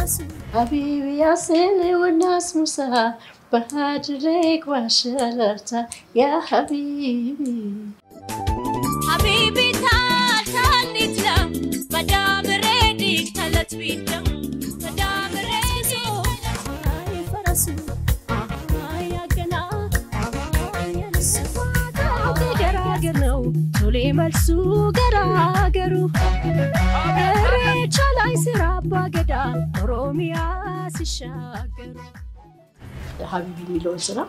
حبيبي يا سلي والناس مسا بهاجرك وشلرتا يا حبيبي حبيبي تعال نتلم مدام ريدك تلت بيدم مدام ريدك هاي فرسو يا جنا يا نسوات غراغر نو تولي ملسو غراغرو ريتشالاي سرابا غدا روميا سشاغرو حبيبي ميلون سرا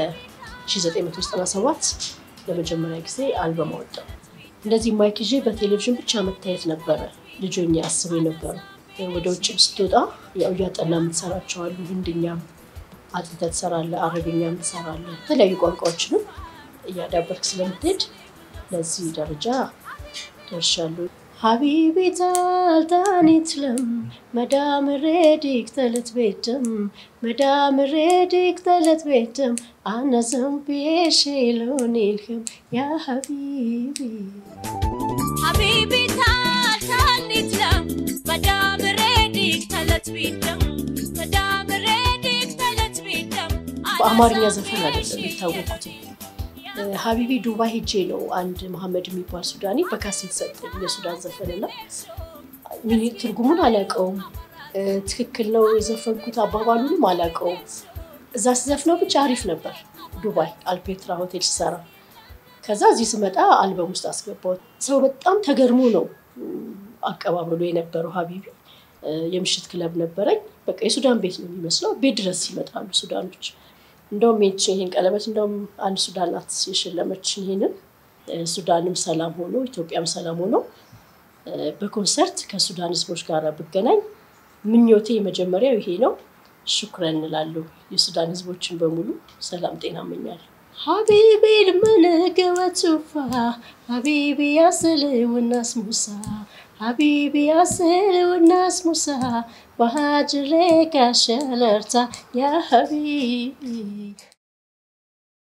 ب1997 ለመጀመሪያ ጊዜ አልበም ወጣ እንደዚህ ማይክጂ በቴሌቪዥን ብቻ መታየት ነበር ልጆኛ አስበ ነበር ወደ ውጭ ስትወጣ ያው ያጠና ምትሰራቸው አሉ ህንድኛ አጥንተ ተሰራለ አረብኛ ምትሰራለ ተለያዩ ቋንቋዎችን ያዳበርክ ስለምትሄድ ለዚህ ደረጃ ደርሻለሁ حبيبي تعال نتلم مدام ريدك تلت بيتم مدام ريدك تلت بيتم أنا زنبي شيلوني الهم يا حبيبي حبيبي تعال نتلم مدام ريدك تلت بيتم مدام ريدك تلت بيتم በአማርኛ ዘፈን አይደለም የታወቁት حبيبي ዱባይ ሄጄ ነው አንድ መሐመድ የሚባል ሱዳኒ በካሴት ሰጠኝ የሱዳን ዘፈንና ምን ትርጉሙን አላቀውም ትክክል ነው የዘፈንኩት አባባሉንም አላቀውም እዛ ዘፈነው ብቻ አሪፍ ነበር ዱባይ አልፔትራ ሆቴል ሰራ ከዛ እዚህ ስመጣ አልበም ውስጥ አስገባው ሰው በጣም ተገርሞ ነው አቀባበሉ የነበረው حبيبي የምሽት ክለብ ነበረኝ በቃ የሱዳን ቤት ነው የሚመስለው ቤት ድረስ ይመጣሉ ሱዳኖች እንደውም ይሄን ቀለበት እንደውም አንድ ሱዳን ናት የሸለመችኝ ይሄንን ሱዳንም ሰላም ሆኖ ኢትዮጵያም ሰላም ሆኖ በኮንሰርት ከሱዳን ህዝቦች ጋር ብገናኝ ምኞቴ መጀመሪያው ይሄ ነው ሽክራን እንላለሁ የሱዳን ህዝቦችን በሙሉ ሰላም ጤና እመኛለሁ حبيبي الملك وتوفى حبيبي يصل والناس موسى حبيبي يصل والناس موسى وهاجرك شلرتا يا حبيبي